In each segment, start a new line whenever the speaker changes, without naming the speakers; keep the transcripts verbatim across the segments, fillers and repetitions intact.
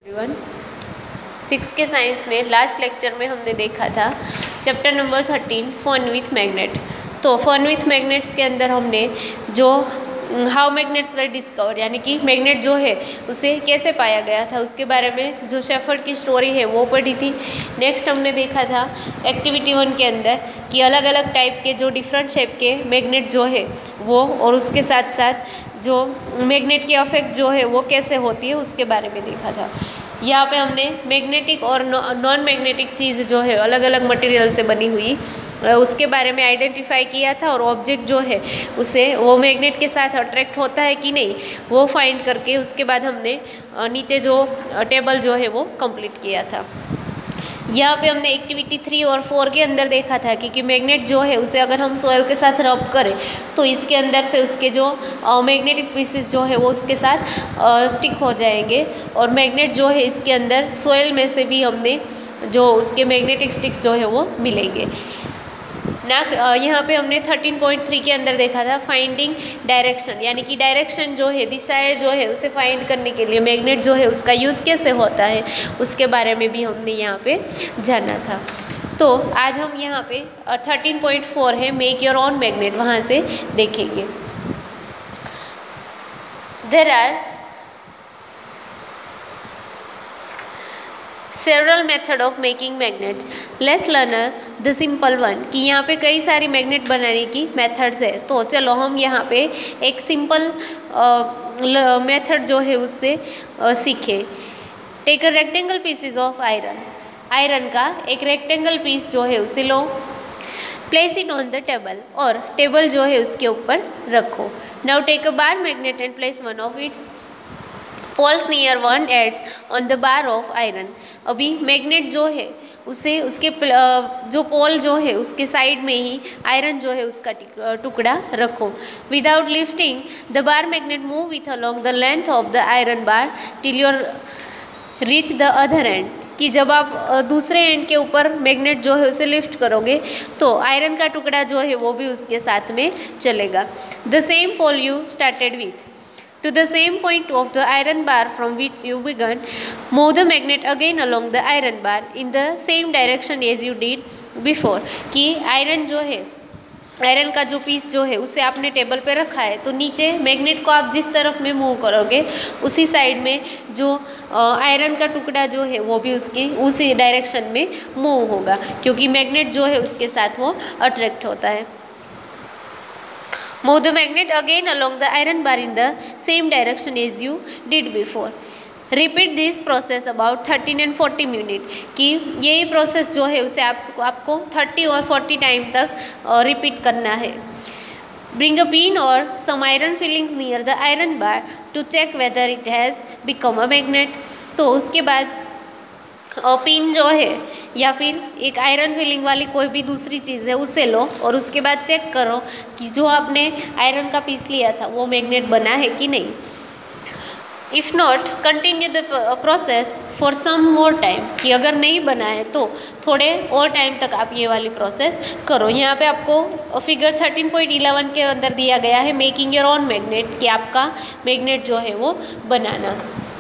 Everyone, six के science में last lecture में हमने देखा था chapter number thirteen fun with magnet. तो फन विथ मैग्नेट्स के अंदर हमने जो हाउ मैग्नेट्स वर डिस्कवर यानी कि मैग्नेट जो है उसे कैसे पाया गया था उसके बारे में जो शेफर्ड की स्टोरी है वो पढ़ी थी। नेक्स्ट हमने देखा था एक्टिविटी वन के अंदर कि अलग अलग टाइप के जो डिफरेंट शेप के मैग्नेट जो है वो और उसके साथ साथ जो मैग्नेट की अफेक्ट जो है वो कैसे होती है उसके बारे में देखा था। यहाँ पे हमने मैग्नेटिक और नॉन मैग्नेटिक चीज़ जो है अलग अलग मटेरियल से बनी हुई उसके बारे में आइडेंटिफाई किया था और ऑब्जेक्ट जो है उसे वो मैग्नेट के साथ अट्रैक्ट होता है कि नहीं वो फाइंड करके उसके बाद हमने नीचे जो टेबल जो है वो कंप्लीट किया था। यहाँ पे हमने एक्टिविटी थ्री और फोर के अंदर देखा था कि, कि मैग्नेट जो है उसे अगर हम सॉइल के साथ रब करें तो इसके अंदर से उसके जो मैग्नेटिक पीसेस जो है वो उसके साथ स्टिक हो जाएंगे और मैग्नेट जो है इसके अंदर सॉइल में से भी हमने जो उसके मैग्नेटिक स्टिक्स जो है वो मिलेंगे ना। यहाँ पे हमने थर्टीन पॉइंट थ्री के अंदर देखा था फाइंडिंग डायरेक्शन यानी कि डायरेक्शन जो है दिशाएं जो है उसे फाइंड करने के लिए मैग्नेट जो है उसका यूज़ कैसे होता है उसके बारे में भी हमने यहाँ पे जाना था। तो आज हम यहाँ पे थर्टीन पॉइंट फोर है मेक योर ओन मैग्नेट वहाँ से देखेंगे। There are several method of making magnet, let's learn the simple one कि यहाँ पे कई सारी मैग्नेट बनाने की मेथड्स है। तो चलो हम यहाँ पे एक सिंपल मेथड जो है उससे सीखे। Take a rectangle pieces of iron, iron का एक रेक्टेंगल पीस जो है उसे लो, place it on the table और टेबल जो है उसके ऊपर रखो। Now take a bar magnet and place one of its poles near one ends on the bar of iron. अभी मैग्नेट जो है उसे उसके जो पोल जो है उसके साइड में ही आयरन जो है उसका टुकड़ा रखो। Without lifting the bar magnet move with along the length of the iron bar till your reach the other end कि जब आप दूसरे एंड के ऊपर मैग्नेट जो है उसे लिफ्ट करोगे तो आयरन का टुकड़ा जो है वो भी उसके साथ में चलेगा। The same pole you started with to the same point of the iron bar from which you began, move the magnet again along the iron bar in the same direction as you did before। कि iron जो है iron का जो piece जो है उसे आपने table पे रखा है तो नीचे मैग्नेट को आप जिस तरफ में मूव करोगे उसी साइड में जो आयरन का टुकड़ा जो है वो भी उसकी उसी डायरेक्शन में मूव होगा क्योंकि मैग्नेट जो है उसके साथ वो अट्रैक्ट होता है। Move the magnet again along the iron bar in the same direction as you did before. Repeat this process about thirteen and forty minutes कि यही प्रोसेस जो है उसे आपको आपको थर्टी और फोर्टी टाइम तक रिपीट करना है। Bring a pin or some iron fillings near the iron bar to check whether it has become a magnet। तो उसके बाद और पिन जो है या फिर एक आयरन फिलिंग वाली कोई भी दूसरी चीज़ है उसे लो और उसके बाद चेक करो कि जो आपने आयरन का पीस लिया था वो मैग्नेट बना है कि नहीं। If not continue the process for some more time कि अगर नहीं बना है तो थोड़े और टाइम तक आप ये वाली प्रोसेस करो। यहाँ पे आपको फिगर थर्टीन पॉइंट इलेवन के अंदर दिया गया है मेकिंग योर ओन मैग्नेट कि आपका मैग्नेट जो है वो बनाना।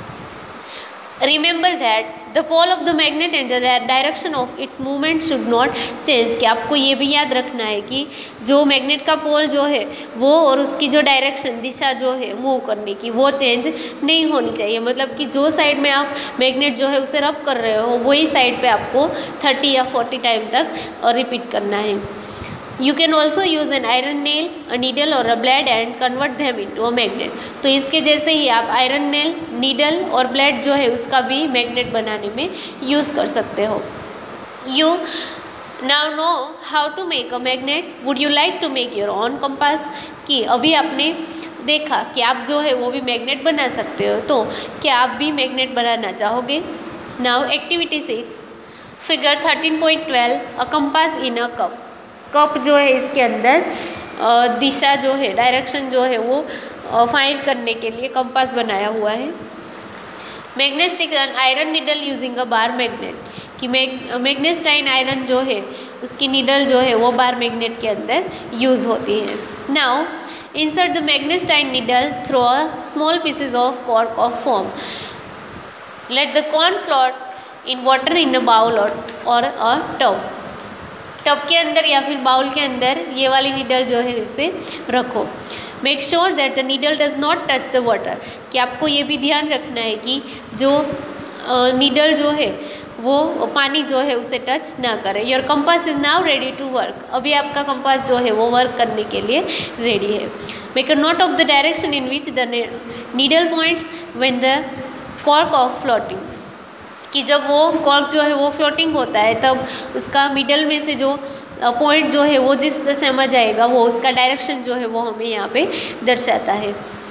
Remember that the pole of the magnet and the direction of its movement should not change कि आपको ये भी याद रखना है कि जो मैग्नेट का पोल जो है वो और उसकी जो डायरेक्शन दिशा जो है मूव करने की वो चेंज नहीं होनी चाहिए। मतलब कि जो साइड में आप मैग्नेट जो है उसे रब कर रहे हो वही साइड पे आपको थर्टी या फोर्टी टाइम तक रिपीट करना है। You can also use an iron nail, a needle or a blade and convert them into a magnet। तो इसके जैसे ही आप आयरन नेल, नीडल और ब्लेड जो है उसका भी मैग्नेट बनाने में यूज़ कर सकते हो। You now know how to make a magnet। Would you like to make your own compass? कि अभी आपने देखा कि आप जो है वो भी मैग्नेट बना सकते हो तो क्या आप भी मैग्नेट बनाना चाहोगे। Now activity six figure thirteen point twelve a compass in a cup. Cup जो है इसके अंदर दिशा जो है डायरेक्शन जो है वो फाइंड करने के लिए कंपास बनाया हुआ है। Magnetic iron needle using a bar magnet कि मैग्नेटाइन आयरन जो है उसकी नीडल जो है वो बार मैग्नेट के अंदर यूज़ होती है। Now insert the magnetised needle through a small pieces of cork of foam. Let the corn float in water in a bowl और अ टब। टब के अंदर या फिर बाउल के अंदर ये वाली नीडल जो है इसे रखो। Make sure that the needle does not touch the water, कि आपको ये भी ध्यान रखना है कि जो नीडल जो है वो पानी जो है उसे टच ना करे। Your compass is now ready to work, अभी आपका कंपास जो है वो वर्क करने के लिए रेडी है। Make a note of the direction in which the needle points when the cork of floating, कि जब वो कॉर्क जो है वो फ्लोटिंग होता है तब उसका मिडल में से जो पॉइंट जो है वो जिस दिशा में जाएगा वो उसका डायरेक्शन जो है वो हमें यहाँ पे दर्शाता है।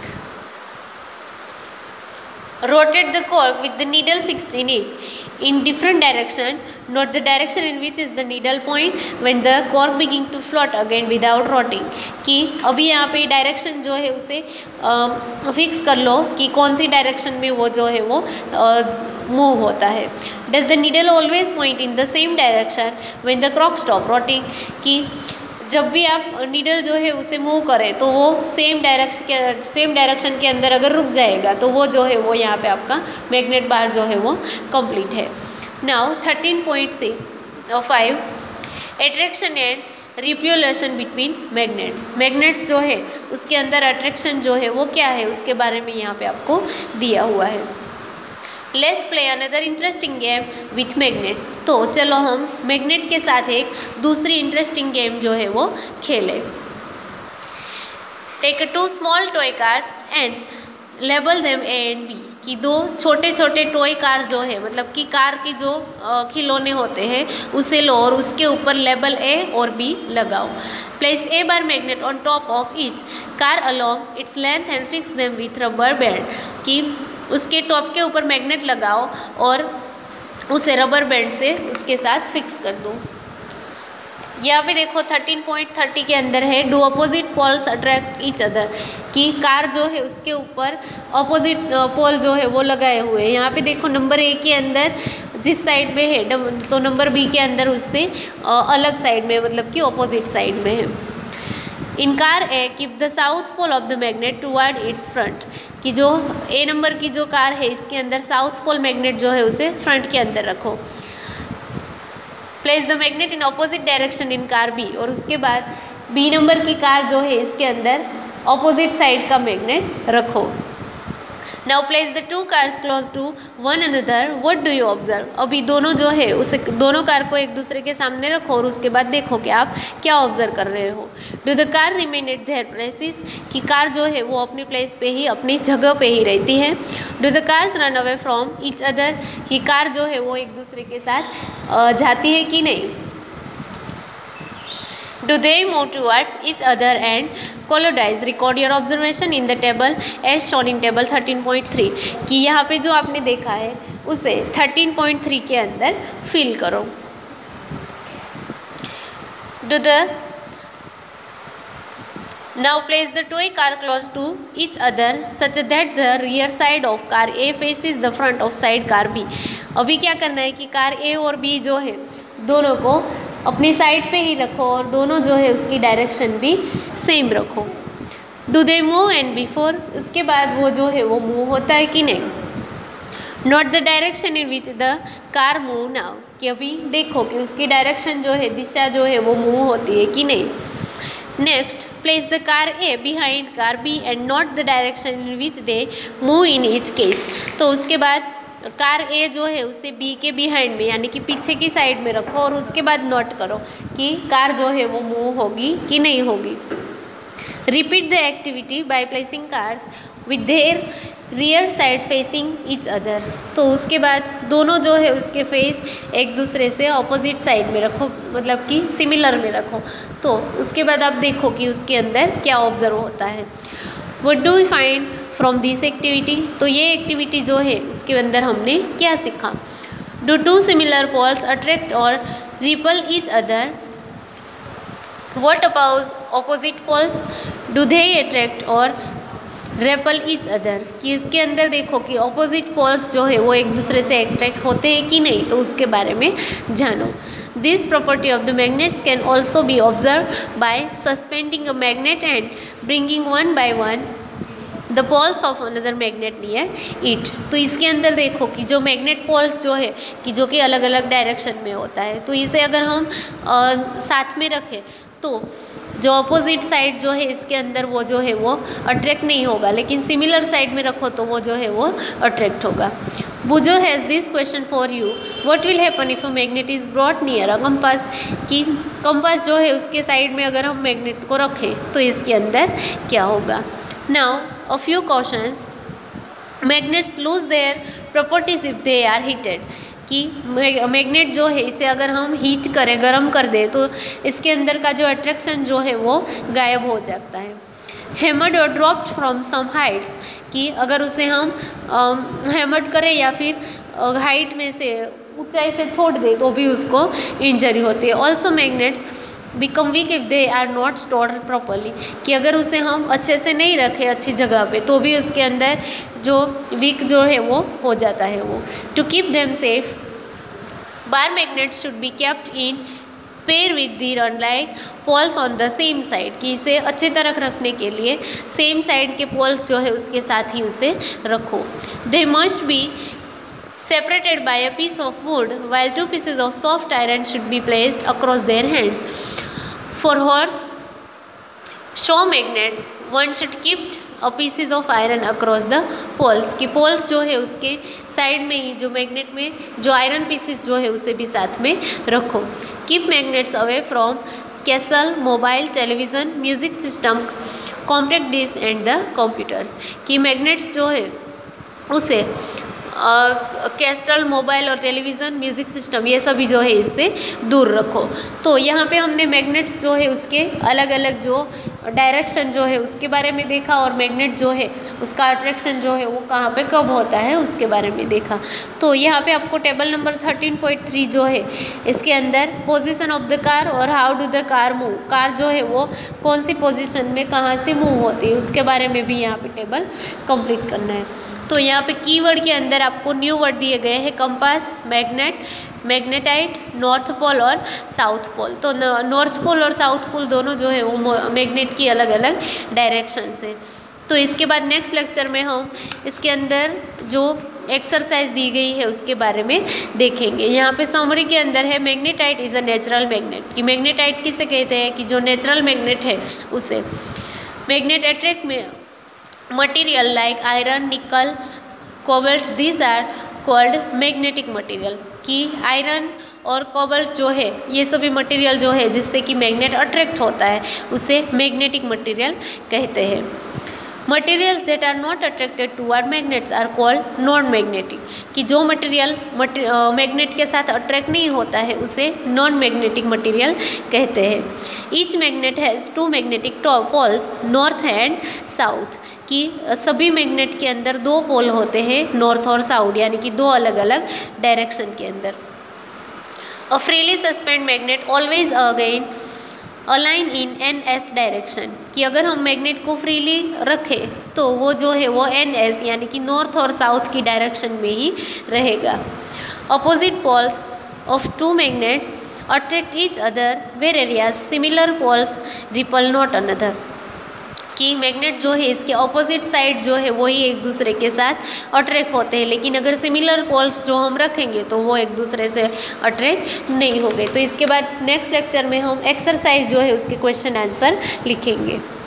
Rotate the cork with the needle fixed in it in different direction, note the direction in which is the needle point when the cork begins to float again without rotating, कि अभी यहाँ पे डायरेक्शन जो है उसे fix कर लो कि कौन सी डायरेक्शन में वो जो है वो मूव होता है। Does the needle always point in the same direction when the cork stop rotating, कि जब भी आप नीडल जो है उसे मूव करें तो वो सेम डायरेक्शन के सेम डायरेक्शन के अंदर अगर रुक जाएगा तो वो जो है वो यहाँ पे आपका मैग्नेट बार जो है वो कंप्लीट है। Now thirteen point six five attraction and repulsion between magnets. Magnets जो है उसके अंदर अट्रैक्शन जो है वो क्या है उसके बारे में यहाँ पे आपको दिया हुआ है। Let's play another interesting game with magnet. तो चलो हम मैग्नेट के साथ एक दूसरी इंटरेस्टिंग गेम जो है वो खेलें। Take two small toy cars and label them A and B, कि दो छोटे छोटे टॉय कार जो है मतलब कि कार की जो खिलौने होते हैं उसे लो और उसके ऊपर लेबल ए और बी लगाओ। Place a bar magnet on top of each car along its length and fix them with rubber band, कि उसके टॉप के ऊपर मैग्नेट लगाओ और उसे रबर बैंड से उसके साथ फिक्स कर दो। यहाँ पे देखो थर्टीन पॉइंट थर्टी के अंदर है do opposite poles attract each other, कि कार जो है उसके ऊपर अपोजिट पोल जो है वो लगाए हुए हैं। यहाँ पे देखो नंबर ए के अंदर जिस साइड में है तो नंबर बी के अंदर उससे अलग साइड में मतलब कि अपोजिट साइड में है। In car A keep the south pole of the magnet toward its front, कि जो ए नंबर की जो कार है इसके अंदर साउथ पोल मैग्नेट जो है उसे फ्रंट के अंदर रखो। Place the magnet in opposite direction in car B, और उसके बाद बी नंबर की कार जो है इसके अंदर ऑपोजिट साइड का मैग्नेट रखो। Now place the two cars close to one another, what do you observe. अभी दोनों जो है उसे दोनों कार को एक दूसरे के सामने रखो और उसके बाद देखो कि आप क्या ऑब्जर्व कर रहे हो। Do the car remain at their places, कि कार जो है वो अपनी प्लेस पे ही अपनी जगह पे ही रहती है। Do the cars run away from each other, कि कार जो है वो एक दूसरे के साथ जाती है कि नहीं। Do they move towards each other and collides? Record your observation in the table as shown in table thirteen point three, कि यहाँ पे जो आपने देखा है उसे थर्टीन पॉइंट थ्री के अंदर फिल करो। Do the now place the toy car close to each other such that the rear side of car A faces the front of side car B। अभी क्या करना है कि कार A और B जो है दोनों को अपनी साइड पे ही रखो और दोनों जो है उसकी डायरेक्शन भी सेम रखो। Do they move and before, उसके बाद वो जो है वो मूव होता है कि नहीं। Note the direction in which the car move now, कि अभी देखो कि उसकी डायरेक्शन जो है दिशा जो है वो मूव होती है कि नहीं। Next place the car A behind car B and note the direction in which they move in each case. तो उसके बाद कार ए जो है उसे बी के बिहाइंड में यानी कि पीछे की साइड में रखो और उसके बाद नोट करो कि कार जो है वो मूव होगी कि नहीं होगी। Repeat the activity by placing cars with their rear side facing each other. तो उसके बाद दोनों जो है उसके फेस एक दूसरे से ऑपोजिट साइड में रखो, मतलब कि सिमिलर में रखो। तो उसके बाद आप देखो कि उसके अंदर क्या ऑब्जर्व होता है। What do we find from this activity, तो ये एक्टिविटी जो है उसके अंदर हमने क्या सीखा। Do two similar poles attract और repel each other. What about opposite poles, do they attract और रेपल ईच अदर, कि इसके अंदर देखो कि ऑपोजिट पोल्स जो है वो एक दूसरे से अट्रैक्ट होते हैं कि नहीं, तो उसके बारे में जानो। This property of the magnets can also be observe by suspending a magnet and bringing one by one the poles of another magnet near it. तो इसके अंदर देखो कि जो मैग्नेट पोल्स जो है कि जो कि अलग अलग डायरेक्शन में होता है, तो इसे अगर हम आ, साथ में रखें तो जो अपोजिट साइड जो है इसके अंदर वो जो है वो अट्रैक्ट नहीं होगा, लेकिन सिमिलर साइड में रखो तो वो जो है वो अट्रैक्ट होगा। Boojho has this question for you, what will happen if a magnet is brought near a compass. कि कंपास जो है उसके साइड में अगर हम मैग्नेट को रखें तो इसके अंदर क्या होगा। Now a few questions, magnets lose their properties if they are heated. कि मैग्नेट जो है इसे अगर हम हीट करें, गर्म कर दें, तो इसके अंदर का जो अट्रैक्शन जो है वो गायब हो जाता है। हैमर्ड और ड्रॉप्ड फ्रॉम सम हाइट्स। कि अगर उसे हम हैमर्ड करें या फिर हाइट में से ऊंचाई से छोड़ दें तो भी उसको इंजरी होती है। Also magnets become weak if they are not stored properly. कि अगर उसे हम अच्छे से नहीं रखें अच्छी जगह पे तो भी उसके अंदर जो वीक जो है वो हो जाता है वो। To keep them safe, bar magnets should be kept in pair with the unlike poles on the same side. कि इसे अच्छी तरह रखने के लिए सेम साइड के पोल्स जो है उसके साथ ही उसे रखो। They must be separated by a piece of wood, while two pieces of soft iron should be placed across their hands. For horse show magnet, one should keep a pieces of iron across the poles। कि poles जो है उसके side में ही जो magnet में जो iron pieces जो है उसे भी साथ में रखो। Keep magnets away from castle, mobile, television, music system, compact disc and the computers. कि मैग्नेट्स जो है उसे कैस्टल, मोबाइल और टेलीविज़न, म्यूज़िक सिस्टम ये सभी जो है इससे दूर रखो। तो यहाँ पे हमने मैग्नेट्स जो है उसके अलग अलग जो डायरेक्शन जो है उसके बारे में देखा, और मैग्नेट जो है उसका अट्रैक्शन जो है वो कहाँ पे कब होता है उसके बारे में देखा। तो यहाँ पे आपको table number thirteen point three जो है इसके अंदर पोजीशन ऑफ द कार और how do the car move, car जो है वो कौन सी पोजीशन में कहाँ से मूव होती है उसके बारे में भी यहाँ पे टेबल कंप्लीट करना है। तो यहाँ पे कीवर्ड के अंदर आपको न्यू वर्ड दिए गए हैं, compass, magnet, magnetite, north pole और साउथ पोल। तो नॉर्थ पोल और साउथ पोल दोनों जो है वो मैग्नेट की अलग अलग डायरेक्शंस हैं। तो इसके बाद नेक्स्ट लेक्चर में हम इसके अंदर जो एक्सरसाइज दी गई है उसके बारे में देखेंगे। यहाँ पे समरी के अंदर है magnetite is a natural magnet. कि मैग्नेटाइट किसे कहते हैं कि जो नेचुरल मैग्नेट है उसे। मैग्नेट अट्रैक्ट में material like iron, nickel, cobalt, this are called magnetic material. कि आयरन और कोबाल्ट जो है ये सभी मटेरियल जो है जिससे कि मैग्नेट अट्रैक्ट होता है उसे मैग्नेटिक मटेरियल कहते हैं। Materials that are not attracted toward magnets are called non magnetic. कि जो मटेरियल मैग्नेट के साथ अट्रैक्ट नहीं होता है उसे नॉन मैग्नेटिक मटेरियल कहते हैं। Each magnet has two magnetic poles, north and south. कि सभी मैग्नेट के अंदर दो पोल होते हैं, नॉर्थ और साउथ, यानी कि दो अलग अलग डायरेक्शन के अंदर। A freely suspend magnet always again align in N S direction. कि अगर हम मैग्नेट को फ्रीली रखें तो वो जो है वो एन एस यानी कि नॉर्थ और साउथ की डायरेक्शन में ही रहेगा। Opposite poles of two magnets attract each other where areas similar poles repel not another. कि मैग्नेट जो है इसके ऑपोजिट साइड जो है वही एक दूसरे के साथ अट्रैक्ट होते हैं, लेकिन अगर सिमिलर पोल्स जो हम रखेंगे तो वो एक दूसरे से अट्रैक्ट नहीं होंगे। तो इसके बाद नेक्स्ट लेक्चर में हम एक्सरसाइज जो है उसके क्वेश्चन आंसर लिखेंगे।